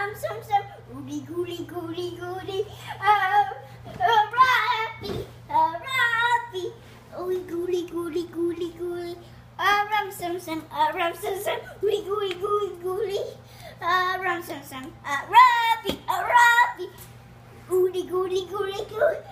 rum sum sum, Goolie goolie goolie goolie. Rappy, rappy, oh goolie goolie goolie goolie. Rum sum sum, Goolie goolie goolie goolie. Rum sum sum, rappy, rappy, goolie goolie goolie goolie.